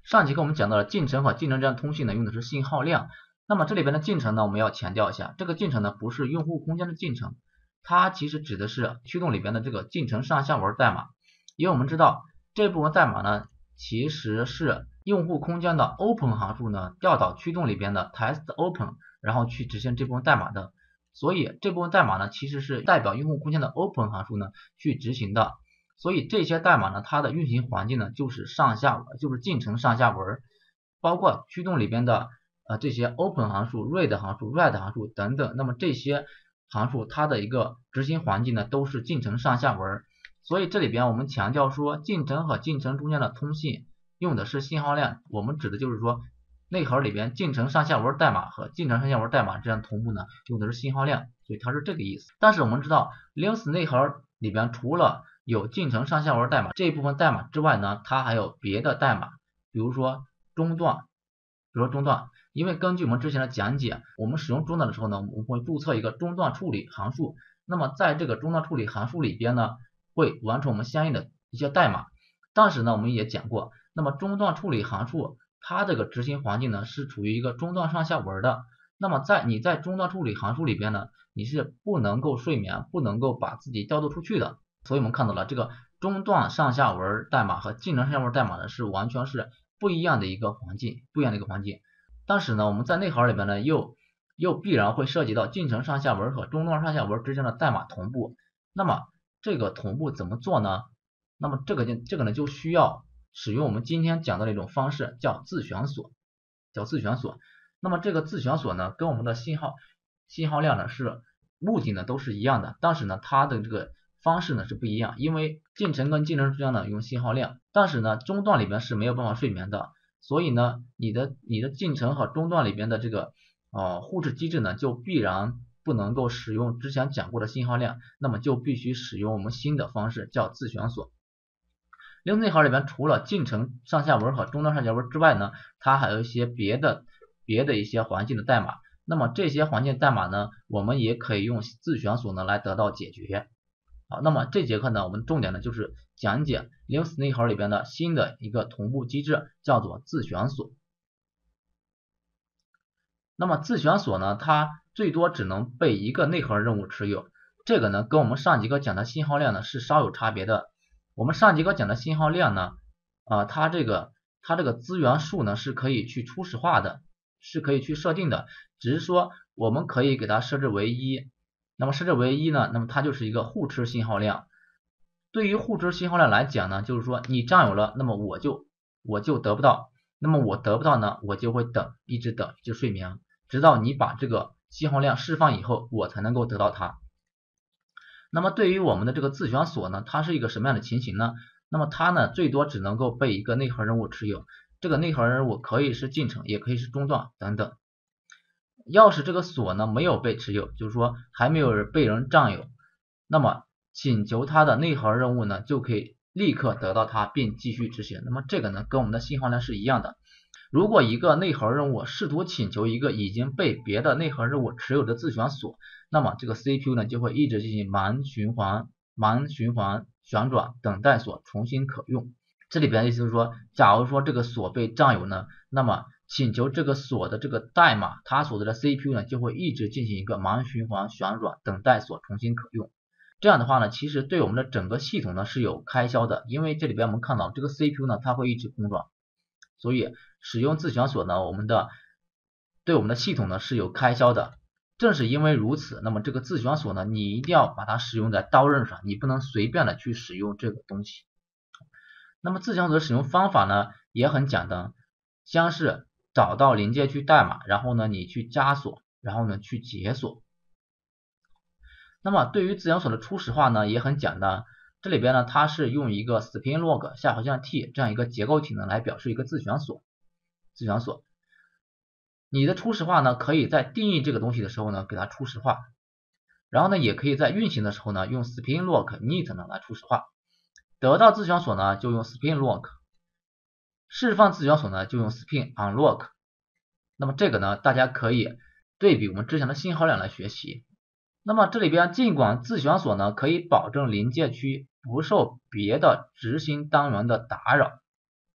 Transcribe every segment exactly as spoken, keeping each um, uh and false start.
上节课我们讲到了进程和进程之间通信呢，用的是信号量。那么这里边的进程呢，我们要强调一下，这个进程呢不是用户空间的进程，它其实指的是驱动里边的这个进程上下文代码。因为我们知道这部分代码呢，其实是用户空间的 open 函数呢调到驱动里边的 test open， 然后去执行这部分代码的。所以这部分代码呢，其实是代表用户空间的 open 函数呢去执行的。所以这些代码呢，它的运行环境呢就是上下就是进程上下文，包括驱动里边的呃这些 open 函数、read 函数、write 函数等等。那么这些函数它的一个执行环境呢都是进程上下文。所以这里边我们强调说，进程和进程中间的通信用的是信号量，我们指的就是说内核里边进程上下文代码和进程上下文代码这样同步呢用的是信号量，所以它是这个意思。但是我们知道 Linux 内核里边除了有进程上下文代码这一部分代码之外呢，它还有别的代码，比如说中断，比如说中断，因为根据我们之前的讲解，我们使用中断的时候呢，我们会注册一个中断处理函数，那么在这个中断处理函数里边呢，会完成我们相应的一些代码。当时呢我们也讲过，那么中断处理函数它这个执行环境呢是处于一个中断上下文的，那么在你在中断处理函数里边呢，你是不能够睡眠，不能够把自己调度出去的。所以我们看到了这个中断上下文代码和进程上下文代码呢是完全是不一样的一个环境，不一样的一个环境。当时呢我们在内核里边呢又又必然会涉及到进程上下文和中断上下文之间的代码同步。那么这个同步怎么做呢？那么这个就这个呢就需要使用我们今天讲的那种方式，叫自选锁，叫自选锁。那么这个自选锁呢跟我们的信号信号量呢是目的呢都是一样的，但是呢它的这个方式呢是不一样，因为进程跟进程之间呢用信号量，但是呢中断里边是没有办法睡眠的，所以呢你的你的进程和中断里边的这个呃互斥机制呢就必然不能够使用之前讲过的信号量，那么就必须使用我们新的方式，叫自选锁。Linux内核里边除了进程上下文和中断上下文之外呢，它还有一些别的别的一些环境的代码，那么这些环境代码呢我们也可以用自选锁呢来得到解决。好，那么这节课呢我们重点呢就是讲解 Linux 内核里边的新的一个同步机制，叫做自选锁。那么自选锁呢它最多只能被一个内核任务持有，这个呢跟我们上节课讲的信号量呢是稍有差别的。我们上节课讲的信号量呢啊、呃、它这个它这个资源数呢是可以去初始化的，是可以去设定的，只是说我们可以给它设置为一，那么设置为一呢，那么它就是一个互斥信号量。对于互斥信号量来讲呢，就是说你占有了，那么我就我就得不到，那么我得不到呢，我就会等，一直等，一直睡眠，直到你把这个信号量释放以后，我才能够得到它。那么对于我们的这个自选锁呢，它是一个什么样的情形呢？那么它呢最多只能够被一个内核任务持有，这个内核任务可以是进程，也可以是中断等等。要是这个锁呢没有被持有，就是说还没有人被人占有，那么请求它的内核任务呢就可以立刻得到它并继续执行。那么这个呢跟我们的信号量是一样的。如果一个内核任务试图请求一个已经被别的内核任务持有的自选锁，那么这个 C P U 呢就会一直进行盲循环、盲循环旋转，等待锁重新可用。这里边的意思就是说，假如说这个锁被占有呢，那么请求这个锁的这个代码，它所在的 C P U 呢就会一直进行一个盲循环旋转，等待锁重新可用。这样的话呢，其实对我们的整个系统呢是有开销的，因为这里边我们看到这个 C P U 呢它会一直空转，所以使用自选锁呢，我们的对我们的系统呢是有开销的。正是因为如此，那么这个自选锁呢，你一定要把它使用在刀刃上，你不能随便的去使用这个东西。那么自选锁的使用方法呢也很简单，像是找到临界区代码，然后呢你去加锁，然后呢去解锁。那么对于自选锁的初始化呢也很简单，这里边呢它是用一个 spinlog 下划线 t 这样一个结构体呢来表示一个自选锁。自选锁你的初始化呢可以在定义这个东西的时候呢给它初始化，然后呢也可以在运行的时候呢用 spinlog init 呢来初始化。得到自选锁呢就用 spinlog， 释放自选锁呢就用 spinunlock。 那么这个呢大家可以对比我们之前的信号量来学习。那么这里边尽管自选锁呢可以保证临界区不受别的执行单元的打扰，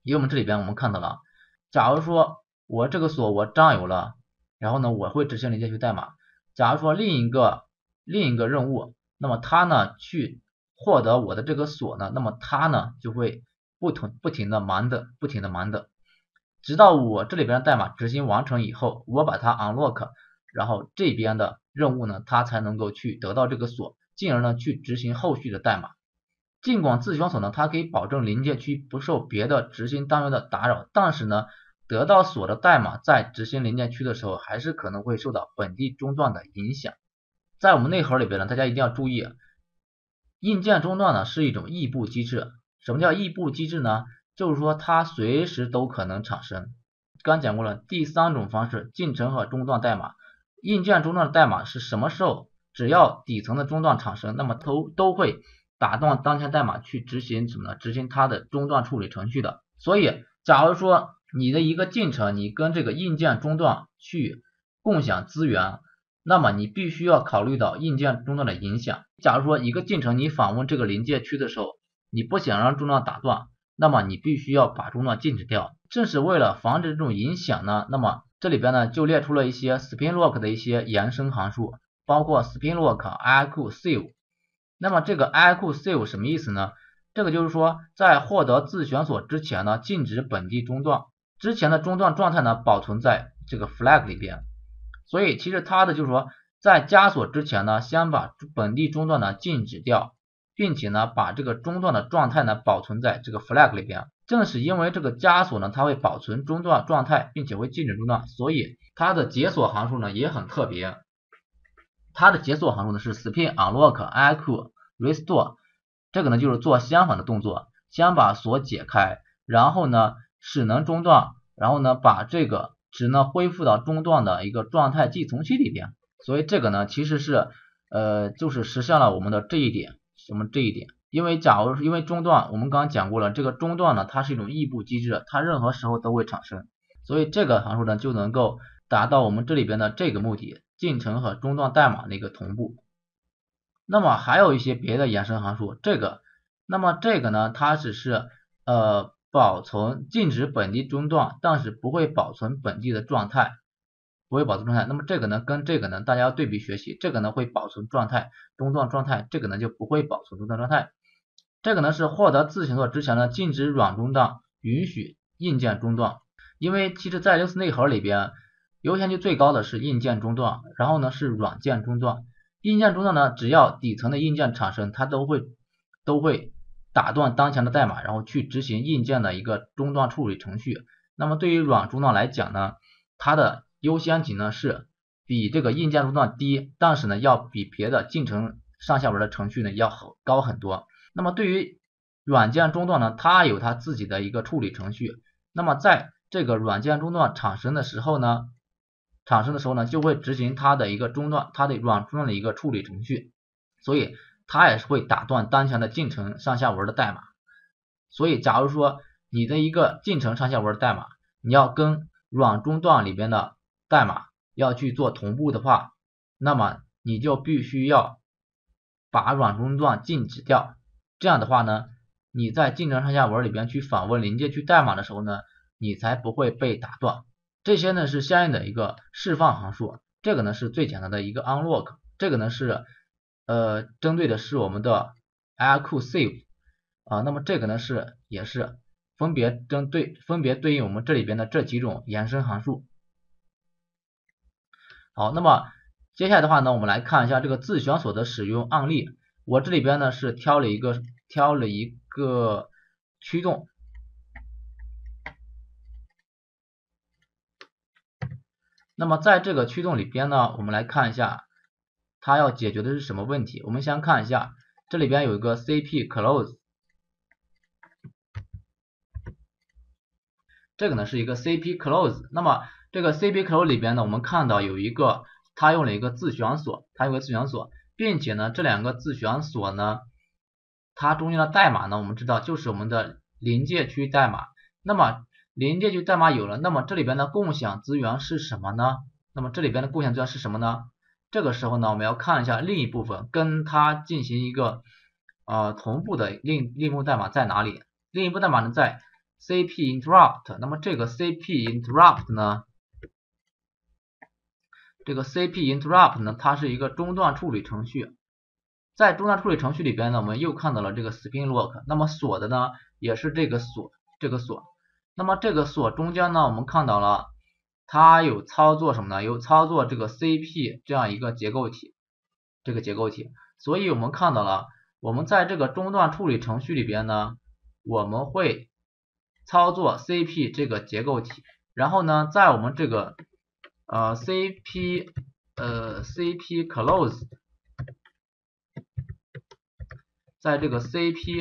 因为我们这里边我们看到了，假如说我这个锁我占有了，然后呢我会执行连接区代码。假如说另一个另一个任务，那么它呢去获得我的这个锁呢，那么它呢就会不停不停的忙的不停的忙的，直到我这里边的代码执行完成以后，我把它 unlock， 然后这边的任务呢它才能够去得到这个锁，进而呢去执行后续的代码。尽管自选锁呢它可以保证临界区不受别的执行单元的打扰，但是呢得到锁的代码在执行临界区的时候还是可能会受到本地中断的影响。在我们内核里边呢，大家一定要注意，硬件中断呢是一种异步机制。什么叫异步机制呢？就是说它随时都可能产生。刚讲过了，第三种方式，进程和中断代码。硬件中断的代码是什么时候只要底层的中断产生，那么都都会打断当前代码去执行什么呢？执行它的中断处理程序的。所以假如说你的一个进程你跟这个硬件中断去共享资源，那么你必须要考虑到硬件中断的影响。假如说一个进程你访问这个临界区的时候，你不想让中断打断，那么你必须要把中断禁止掉。正是为了防止这种影响呢，那么这里边呢就列出了一些 spin lock 的一些延伸函数，包括 spin lock、iq save。那么这个 iq save 什么意思呢？这个就是说在获得自选锁之前呢，禁止本地中断，之前的中断状态呢保存在这个 flag 里边。所以其实它的就是说在加锁之前呢，先把本地中断呢禁止掉，并且呢把这个中断的状态呢保存在这个 flag 里边。正是因为这个加锁呢它会保存中断状态，并且会禁止中断，所以它的解锁函数呢也很特别。它的解锁函数呢是 spin unlock iq restore， 这个呢就是做相反的动作，先把锁解开，然后呢使能中断，然后呢把这个值呢恢复到中断的一个状态寄存器里边。所以这个呢其实是呃就是实现了我们的这一点，什么这一点。因为假如因为中断我们刚刚讲过了，这个中断呢它是一种异步机制，它任何时候都会产生，所以这个函数呢就能够达到我们这里边的这个目的，进程和中断代码的一个同步。那么还有一些别的延伸函数，这个那么这个呢它只是呃保存禁止本地中断，但是不会保存本地的状态，不会保存状态。那么这个呢跟这个呢大家要对比学习，这个呢会保存状态中断状态，这个呢就不会保存中断状态。这个呢是获得自选锁之前呢禁止软中断，允许硬件中断。因为其实在 Linux 内核里边优先级最高的是硬件中断，然后呢是软件中断。硬件中断呢只要底层的硬件产生，它都会都会打断当前的代码，然后去执行硬件的一个中断处理程序。那么对于软中断来讲呢，它的优先级呢是比这个硬件中断低，但是呢要比别的进程上下文的程序呢要高很多。那么对于软件中断呢，它有它自己的一个处理程序，那么在这个软件中断产生的时候呢产生的时候呢就会执行它的一个中断，它的软中断的一个处理程序，所以它也是会打断当前的进程上下文的代码。所以假如说你的一个进程上下文代码你要跟软中断里边的代码要去做同步的话，那么你就必须要把软中断禁止掉。这样的话呢，你在进程上下文里边去访问临界区代码的时候呢，你才不会被打断。这些呢是相应的一个释放函数，这个呢是最简单的一个 unlock， 这个呢是呃针对的是我们的 iq save 啊，那么这个呢是也是分别针对分别对应我们这里边的这几种延伸函数。好，那么接下来的话呢，我们来看一下这个自选锁的使用案例。我这里边呢是挑了一个挑了一个驱动，那么在这个驱动里边呢，我们来看一下它要解决的是什么问题。我们先看一下这里边有一个 cp close， 这个呢是一个 cp close， 那么这个 cp close 里边呢，我们看到有一个它用了一个自选锁，它有个自选锁，并且呢这两个自选锁呢它中间的代码呢我们知道就是我们的临界区代码。那么临界区代码有了，那么这里边的共享资源是什么呢？那么这里边的共享资源是什么呢？这个时候呢我们要看一下另一部分跟它进行一个呃同步的另另一部代码在哪里。另一部代码呢在 C P interrupt， 那么这个 C P interrupt 呢，这个 C P interrupt 呢，它是一个中断处理程序。在中断处理程序里边呢，我们又看到了这个 spin lock， 那么锁的呢也是这个锁，这个锁。那么这个锁中间呢，我们看到了它有操作什么呢？有操作这个 C P 这样一个结构体，这个结构体。所以我们看到了，我们在这个中断处理程序里边呢，我们会操作 C P 这个结构体，然后呢，在我们这个呃 C P 呃 C P close， 在这个 C P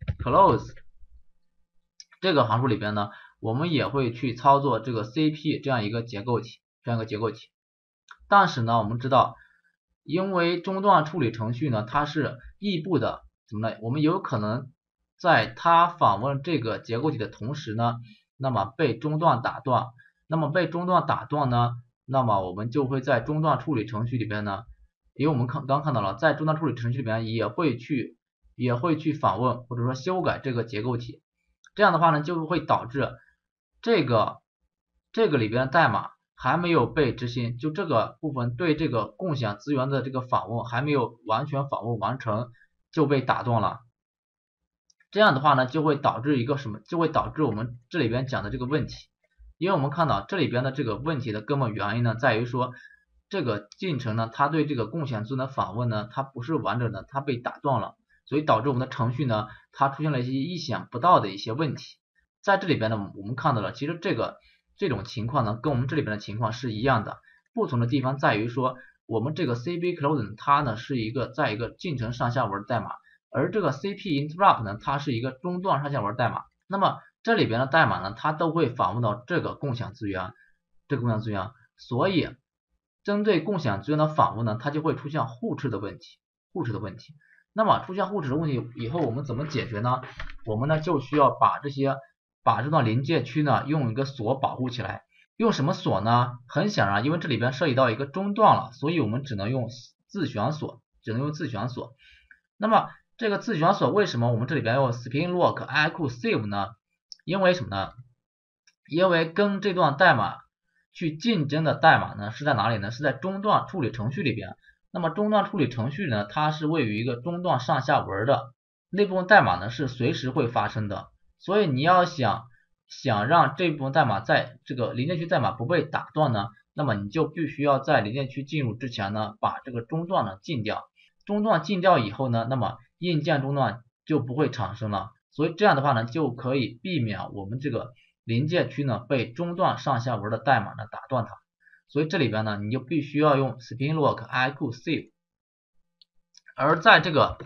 close 这个函数里边呢，我们也会去操作这个 C P 这样一个结构体，这样一个结构体。但是呢，我们知道，因为中断处理程序呢，它是异步的，怎么呢？我们有可能在它访问这个结构体的同时呢，那么被中断打断。那么被中断打断呢，那么我们就会在中断处理程序里边呢，因为我们看刚看到了，在中断处理程序里边也会去也会去访问或者说修改这个结构体。这样的话呢，就会导致这个这个里边的代码还没有被执行，就这个部分对这个共享资源的这个访问还没有完全访问完成就被打断了。这样的话呢，就会导致一个什么？就会导致我们这里边讲的这个问题。因为我们看到这里边的这个问题的根本原因呢，在于说这个进程呢，它对这个共享资源的访问呢，它不是完整的，它被打断了。所以导致我们的程序呢，它出现了一些意想不到的一些问题。在这里边呢，我们看到了，其实这个这种情况呢，跟我们这里边的情况是一样的，不同的地方在于说，我们这个 C P close 它呢是一个在一个进程上下文代码，而这个 C P interrupt 呢，它是一个中断上下文代码。那么这里边的代码呢，它都会访问到这个共享资源，这个共享资源，所以针对共享资源的访问呢，它就会出现互斥的问题，互斥的问题。那么出现互斥的问题以后，我们怎么解决呢？我们呢就需要把这些把这段临界区呢用一个锁保护起来。用什么锁呢？很显然，因为这里边涉及到一个中断了，所以我们只能用自选锁，只能用自选锁。那么这个自选锁为什么我们这里边用 spin lock echo save 呢？因为什么呢？因为跟这段代码去竞争的代码呢是在哪里呢？是在中断处理程序里边。那么中断处理程序呢，它是位于一个中断上下文的那部分代码呢是随时会发生的，所以你要想想让这部分代码在这个临界区代码不被打断呢，那么你就必须要在临界区进入之前呢，把这个中断呢禁掉。中断禁掉以后呢，那么硬件中断就不会产生了，所以这样的话呢，就可以避免我们这个临界区呢被中断上下文的代码呢打断它。所以这里边呢，你就必须要用 spin lock echo save， 而在这个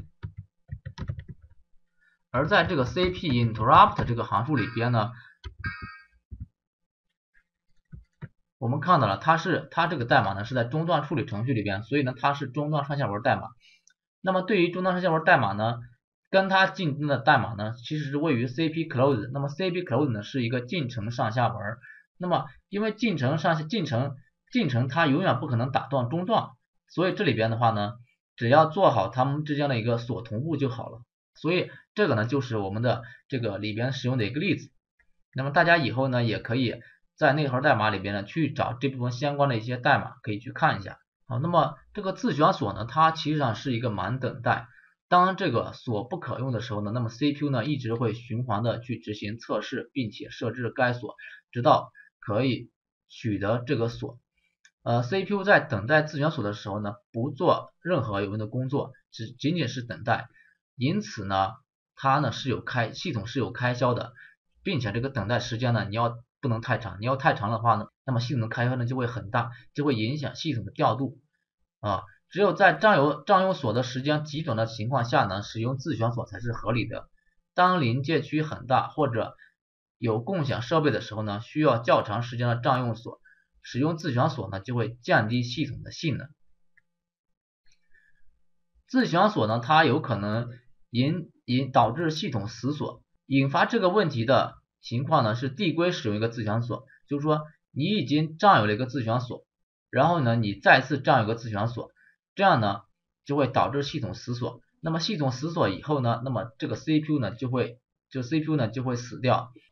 而在这个 C P interrupt 这个函数里边呢，我们看到了它是它这个代码呢是在中断处理程序里边，所以呢它是中断上下文代码。那么对于中断上下文代码呢，跟它竞争的代码呢，其实是位于 C P close。那么 C P close 呢是一个进程上下文，那么因为进程上下进程进程它永远不可能打断中断，所以这里边的话呢，只要做好它们之间的一个锁同步就好了。所以这个呢就是我们的这个里边使用的一个例子。那么大家以后呢也可以在内核代码里边呢去找这部分相关的一些代码，可以去看一下。好，那么这个自选锁呢，它其实上是一个满等待。当这个锁不可用的时候呢，那么 C P U 呢一直会循环的去执行测试，并且设置该锁，直到可以取得这个锁。呃 C P U 在等待自选锁的时候呢，不做任何有用的工作，只仅仅是等待。因此呢，它呢是有开系统是有开销的，并且这个等待时间呢，你要不能太长，你要太长的话呢，那么系统的开销呢就会很大，就会影响系统的调度啊。只有在占有占用锁的时间极短的情况下呢，使用自选锁才是合理的。当临界区很大或者有共享设备的时候呢，需要较长时间的占用锁，使用自选锁呢就会降低系统的性能。自选锁呢，它有可能引引导致系统死锁。引发这个问题的情况呢是递归使用一个自选锁，就是说你已经占有了一个自选锁，然后呢你再次占有一个自选锁，这样呢就会导致系统死锁。那么系统死锁以后呢，那么这个 C P U 呢就会就 C P U 呢就会死掉。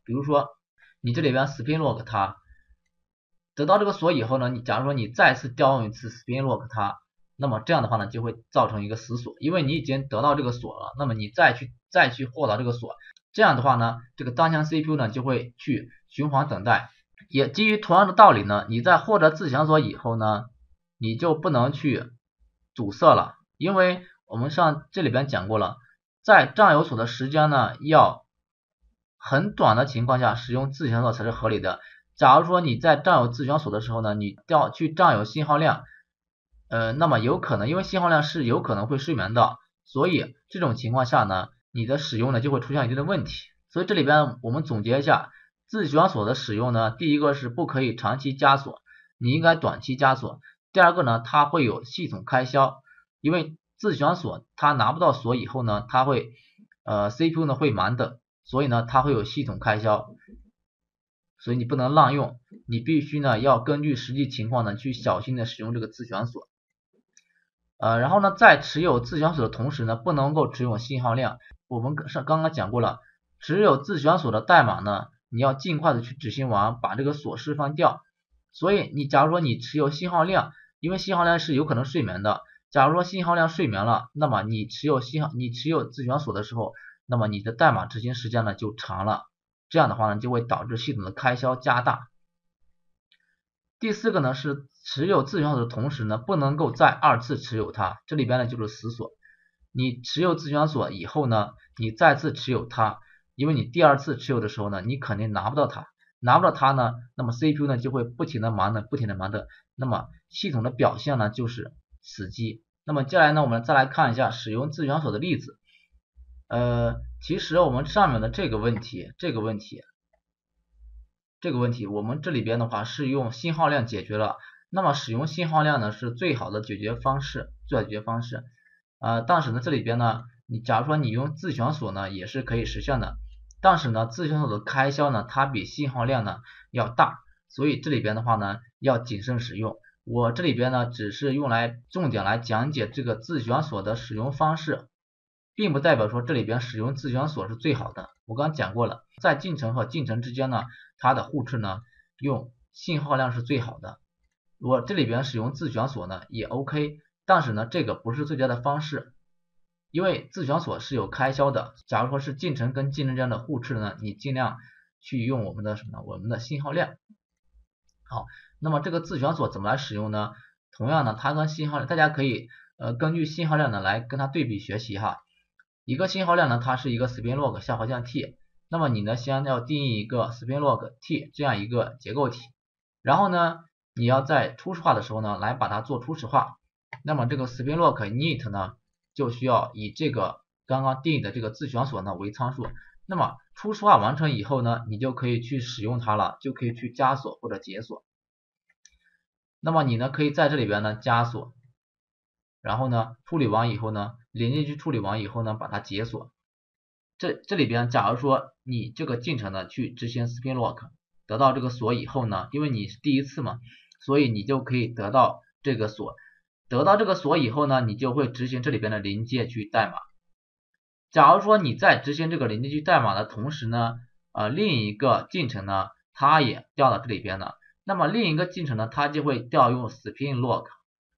比如说你这里边 spin lock 它得到这个锁以后呢，你假如说你再次调用一次 spin lock 它，那么这样的话呢就会造成一个死锁，因为你已经得到这个锁了，那么你再去再去获得这个锁，这样的话呢这个当前 C P U 呢就会去循环等待。也基于同样的道理呢，你在获得自强锁以后呢，你就不能去阻塞了，因为我们上这里边讲过了，在占有锁的时间呢要很短的情况下使用自强锁才是合理的。假如说你在占有自强锁的时候呢，你要去占有信号量，呃，那么有可能因为信号量是有可能会睡眠的，所以这种情况下呢，你的使用呢就会出现一定的问题。所以这里边我们总结一下，自强锁的使用呢，第一个是不可以长期加锁，你应该短期加锁。第二个呢，它会有系统开销，因为自强锁它拿不到锁以后呢，它会呃 C P U 呢会满等，所以呢它会有系统开销。所以你不能滥用，你必须呢要根据实际情况呢去小心的使用这个自强锁。呃，然后呢，在持有自强锁的同时呢，不能够持有信号量。我们上刚刚讲过了，持有自强锁的代码呢，你要尽快的去执行完，把这个锁释放掉。所以你假如说你持有信号量，因为信号量是有可能睡眠的，假如说信号量睡眠了，那么你持有信号你持有自强锁的时候，那么你的代码执行时间呢就长了。这样的话呢，就会导致系统的开销加大。第四个呢是持有自强锁的同时呢，不能够再二次持有它，这里边呢就是死锁。你持有自强锁以后呢，你再次持有它，因为你第二次持有的时候呢，你肯定拿不到它，拿不到它呢，那么 C P U 呢就会不停的忙等，不停的忙等，那么系统的表现呢就是死机。那么接下来呢，我们再来看一下使用自强锁的例子。呃，其实我们上面的这个问题，这个问题，这个问题，我们这里边的话是用信号量解决了。那么使用信号量呢是最好的解决方式，最好的解决方式。呃，但是呢，这里边呢，你假如说你用自强锁呢，也是可以实现的。但是呢，自强锁的开销呢，它比信号量呢要大，所以这里边的话呢，要谨慎使用。我这里边呢，只是用来重点来讲解这个自强锁的使用方式。并不代表说这里边使用自强锁是最好的，我刚讲过了，在进程和进程之间呢，它的互斥呢用信号量是最好的。我这里边使用自强锁呢也 OK， 但是呢这个不是最佳的方式，因为自强锁是有开销的。假如说是进程跟进程之间的互斥呢，你尽量去用我们的什么我们的信号量。好，那么这个自强锁怎么来使用呢？同样呢，它跟信号量，大家可以呃根据信号量呢来跟它对比学习哈。一个信号量呢，它是一个 spin log 下划线 t， 那么你呢先要定义一个 spin log t 这样一个结构体，然后呢你要在初始化的时候呢来把它做初始化，那么这个 spin log init 呢就需要以这个刚刚定义的这个自强锁呢为参数，那么初始化完成以后呢，你就可以去使用它了，就可以去加锁或者解锁。那么你呢可以在这里边呢加锁，然后呢处理完以后呢，连接区处理完以后呢把它解锁。这这里边假如说你这个进程呢去执行 spin lock 得到这个锁以后呢，因为你是第一次嘛，所以你就可以得到这个锁，得到这个锁以后呢，你就会执行这里边的临界区代码。假如说你在执行这个临界区代码的同时呢，呃另一个进程呢它也调到这里边了，那么另一个进程呢它就会调用 spin lock。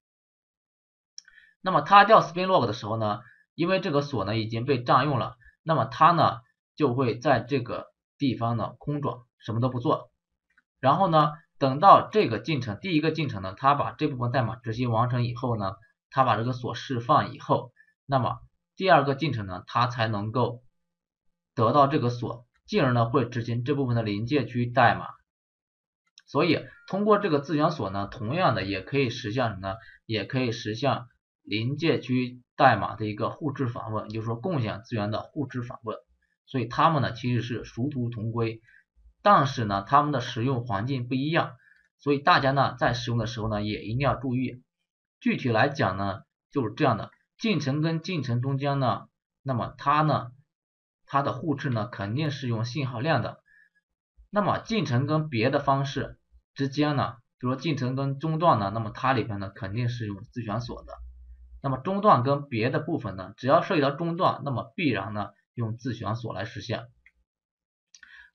那么它调 spin lock 的时候呢，因为这个锁呢已经被占用了，那么它呢就会在这个地方呢空转，什么都不做。然后呢等到这个进程第一个进程呢，它把这部分代码执行完成以后呢，它把这个锁释放以后，那么第二个进程呢它才能够得到这个锁，进而呢会执行这部分的临界区代码。所以通过这个自强锁呢，同样的也可以实现什么呢？也可以实现临界区代码的一个互质访问，也就是说共享资源的互质访问。所以它们呢其实是殊途同归，但是呢它们的使用环境不一样，所以大家呢在使用的时候呢也一定要注意。具体来讲呢就是这样的，进程跟进程中间呢，那么它呢它的互质呢肯定是用信号量的，那么进程跟别的方式之间呢，比如说进程跟中断呢，那么它里边呢肯定是用自强锁的。那么中断跟别的部分呢，只要涉及到中断，那么必然呢用自强锁来实现。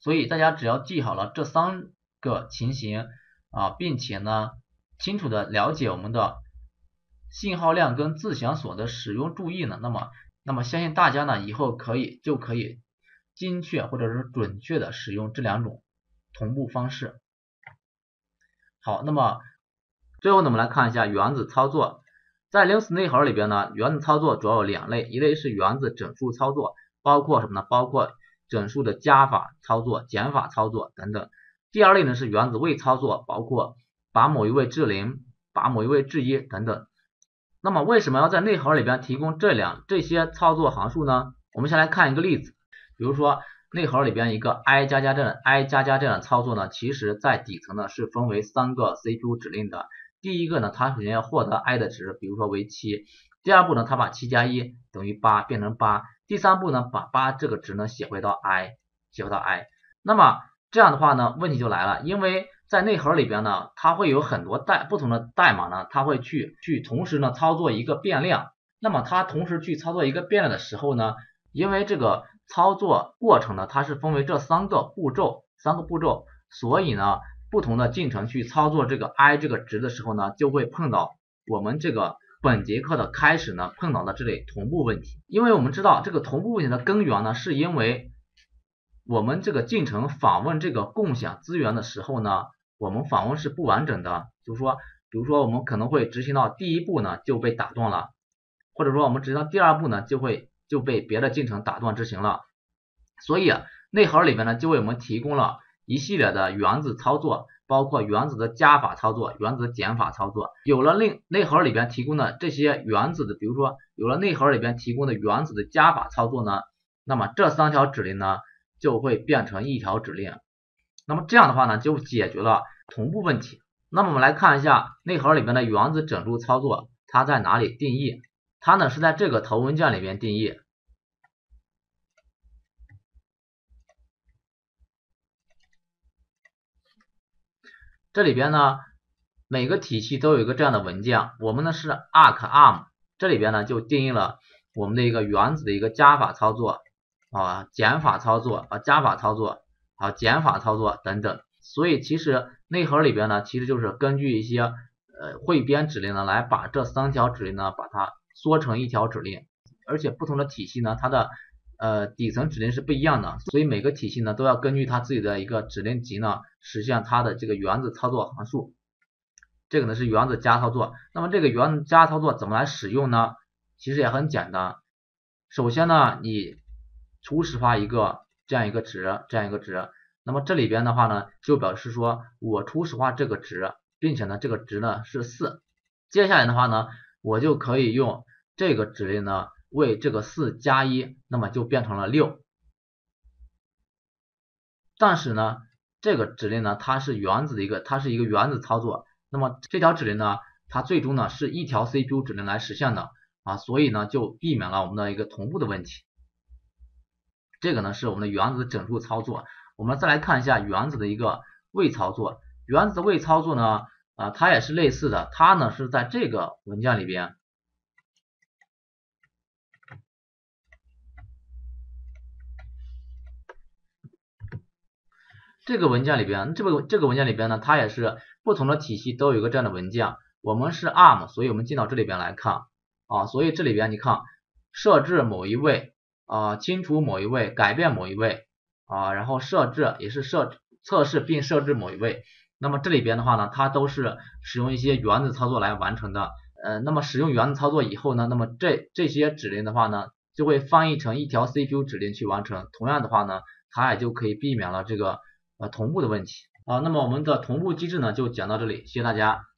所以大家只要记好了这三个情形啊，并且呢清楚的了解我们的信号量跟自响锁的使用注意呢，那么那么相信大家呢以后可以就可以精确或者是准确的使用这两种同步方式。好，那么最后呢我们来看一下原子操作。在 Linux 内核里边呢，原子操作主要有两类，一类是原子整数操作，包括什么呢？包括整数的加法操作、减法操作等等。第二类呢是原子位操作，包括把某一位至零、把某一位至一等等。那么为什么要在内核里边提供这两这些操作函数呢？我们先来看一个例子，比如说内核里边一个 i 加加这样 i 加加这样的操作呢，其实在底层呢是分为三个 C P U 指令的。第一个呢，它首先要获得 i 的值，比如说为七。第二步呢，它把七加一等于八变成八。第三步呢，把八这个值呢写回到 i， 写回到 i。那么这样的话呢，问题就来了，因为在内核里边呢，它会有很多代不同的代码呢，它会去去同时呢操作一个变量。那么它同时去操作一个变量的时候呢，因为这个操作过程呢，它是分为这三个步骤，三个步骤，所以呢。不同的进程去操作这个 i 这个值的时候呢，就会碰到我们这个本节课的开始呢碰到的这类同步问题。因为我们知道这个同步问题的根源呢，是因为我们这个进程访问这个共享资源的时候呢，我们访问是不完整的，就是说，比如说我们可能会执行到第一步呢就被打断了，或者说我们执行到第二步呢就会就被别的进程打断执行了。所以内核里边呢就为我们提供了一系列的原子操作，包括原子的加法操作、原子的减法操作。有了内内核里边提供的这些原子的，比如说有了内核里边提供的原子的加法操作呢，那么这三条指令呢就会变成一条指令。那么这样的话呢就解决了同步问题。那么我们来看一下内核里边的原子整数操作，它在哪里定义？它呢是在这个头文件里边定义。这里边呢每个体系都有一个这样的文件，我们呢是 arc_arm， 这里边呢就定义了我们的一个原子的一个加法操作啊、减法操作啊、加法操作啊、减法操作等等。所以其实内核里边呢其实就是根据一些呃汇编指令呢来把这三条指令呢把它缩成一条指令，而且不同的体系呢它的呃，底层指令是不一样的，所以每个体系呢都要根据它自己的一个指令集呢，实现它的这个原子操作函数。这个呢是原子加操作。那么这个原子加操作怎么来使用呢？其实也很简单。首先呢，你初始化一个这样一个值，这样一个值。那么这里边的话呢，就表示说我初始化这个值，并且呢这个值呢是四。接下来的话呢，我就可以用这个指令呢。为这个四加一，那么就变成了六。但是呢，这个指令呢，它是原子的一个，它是一个原子操作。那么这条指令呢，它最终呢是一条 C P U 指令来实现的啊，所以呢就避免了我们的一个同步的问题。这个呢是我们的原子整数操作。我们再来看一下原子的一个位操作。原子的位操作呢，啊，它也是类似的，它呢是在这个文件里边。这个文件里边，这个这个文件里边呢，它也是不同的体系都有一个这样的文件。我们是 arm， 所以我们进到这里边来看啊，所以这里边你看，设置某一位啊，清除某一位，改变某一位啊，然后设置也是设测试并设置某一位。那么这里边的话呢，它都是使用一些原子操作来完成的。呃，那么使用原子操作以后呢，那么这这些指令的话呢，就会翻译成一条 C P U 指令去完成。同样的话呢，它也就可以避免了这个呃同步的问题啊。那么我们的同步机制呢就讲到这里，谢谢大家。